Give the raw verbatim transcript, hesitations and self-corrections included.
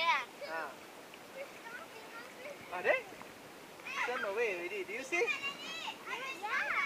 Ah. Ah, there? Swim away already. Do you see? Yeah.